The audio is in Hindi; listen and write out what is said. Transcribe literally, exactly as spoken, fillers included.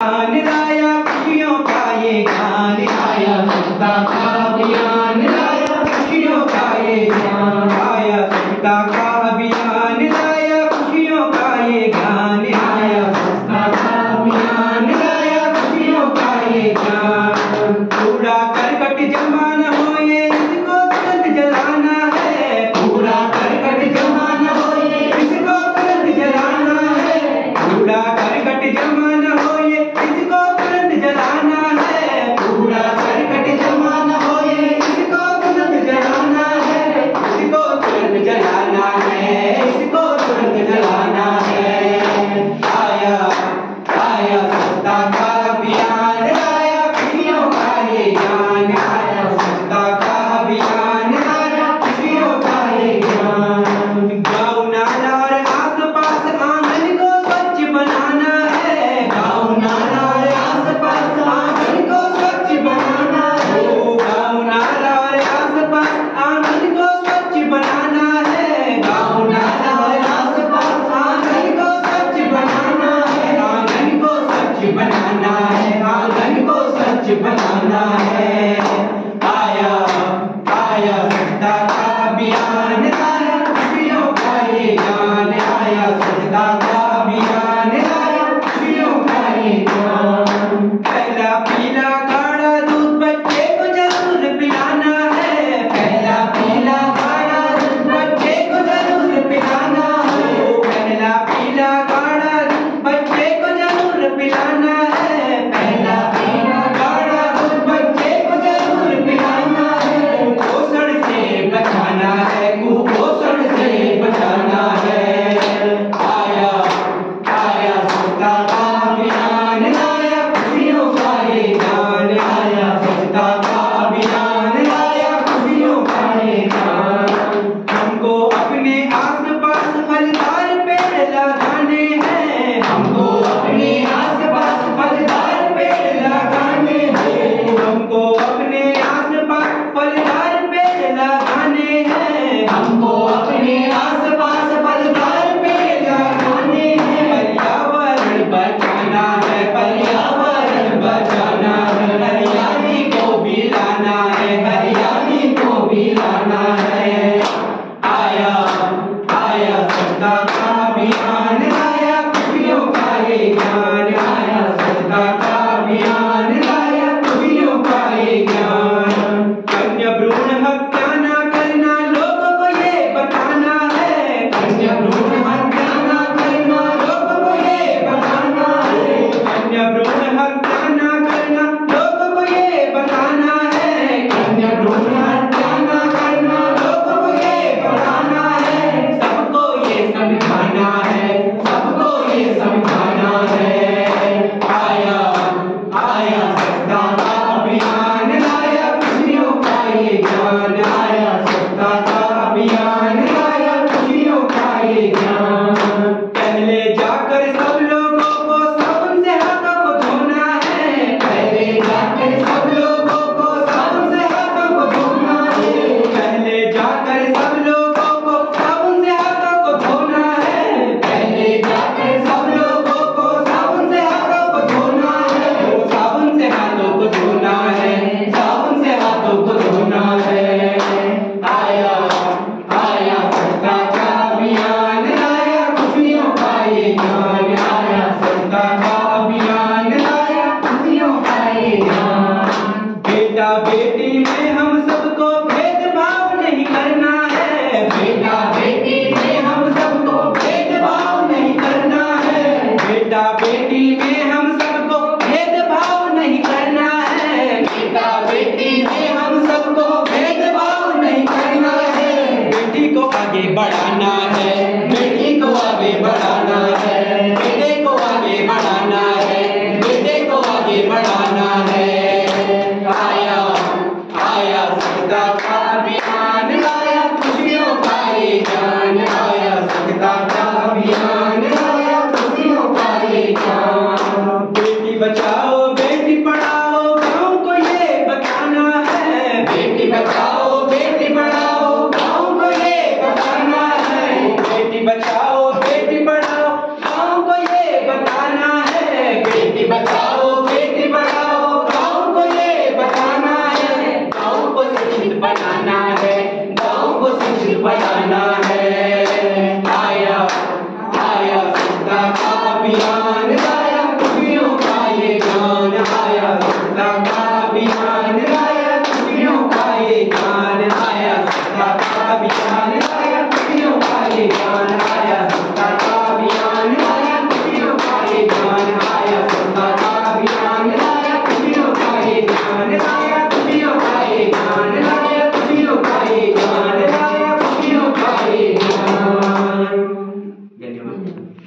ज्ञान लाया खुशियों का ये ज्ञान आया, स्वच्छता का अभियान लाया खुशियों का ये ज्ञान आया, स्वच्छता का अभियान लाया खुशियों का ये ज्ञान आया, स्वच्छता का अभियान लाया खुशियों का ये ज्ञान। कूड़ा करकट जमा न हो ये इसको तुरंत जलाना है, कूड़ा करकट जमा न हो ये इसको तुरंत जलाना है, कूड़ा करकट जमा न हो ये इसको तुरंत जलाना है, कूड़ा करकट जमा न हो ये इसको तुरंत जलाना है, इसको तुरंत जलाना है, इसको तुरंत जलाना है। आया आया स्वच्छता का अभियान लाया खुशियों का ये ज्ञान आया, स्वच्छता का अभियान लाया खुशियों का ये ज्ञान। गाँव नाला और आस पास आंगन को स्वच्छ बनाना है, गाँव नाला और आस पास आंगन को स्वच्छ बनाना है, गाँव नाला और आस पास आंगन को स्वच्छ बनाना है, गाँव नाला और आस पास आंगन को स्वच्छ बनाना है, आंगन को स्वच्छ बनाना है, आंगन को स्वच्छ बनाना है। आया आया स्वच्छता का अभियान लाया खुशियों का ये ज्ञान आया, स्वच्छता का अभियान लाया खुशियों का ये ज्ञान। पहला पीला गाढ़ा दूध बच्चे को जरूर पिलाना है, पहला पीला गाढ़ा दूध बच्चे को जरूर पिलाना है, पहला पीला गाढ़ा दूध बच्चे को जरूर पिलाना है, पहला पीला गाढ़ा दूध बच्चे को जरूर पिलाना है। कुपोषण से बचाना है, कुपोषण से बचाना है। आया आया स्वच्छता का अभियान लाया खुशियों का ये ज्ञान आया, स्वच्छता का अभियान लाया खुशियों का ये ज्ञान। हमको अपने आस पास फलदार पेड़ लगाने हैं, हमको अपने आस पास फलदार पेड़ लगाने हैं, हमको अपने आस पास फलदार पेड़ लगाने हैं, हमको अपने आस पास फलदार पेड़ लगाने हैं। पर्यावरण बचाना है, पर्यावरण बचाना है, हरियाली को भी लाना है, हरियाली को भी लाना है। आया आया स्वच्छता का अभियान लाया खुशियों का ये ज्ञान आया, स्वच्छता का अभियान लाया खुशियों का ये ज्ञान। कन्या भ्रूण हत्या ना करना लोगों को ये बताना है, कन्या भ्रूण हत्या ना करना लोगों को ये बताना है, कन्या भ्रूण हत्या ना करना लोगों को ये बताना है, कन्या भ्रूण हत्या ना करना लोगों को ये बताना है। सबको ये समझाना है, सबको ये समझाना है। आया आया स्वच्छता का अभियान लाया खुशियों का ये ज्ञान आया, स्वच्छता का अभियान लाया खुशियों का ये ज्ञान। पहले जाकर सब लोगों को साबुन से हाथों को धोना है, पहले जाकर सब लोगों को साबुन से हाथों को धोना है, पहले जाकर सब लोगों को साबुन से हाथों को धोना है, पहले जाकर सब लोगों को साबुन से हाथों को धोना है, साबुन से हाथों को धोना है, साबुन से हाथों को धोना है। आया आया स्वच्छता का अभियान लाया खुशियों का ये ज्ञान आया, स्वच्छता का अभियान लाया खुशियों का ये ज्ञान। बेटा बेटी में हम सबको भेदभाव नहीं करना है, बेटा बेटी में हम सबको भेदभाव नहीं करना है, बेटा बेटी में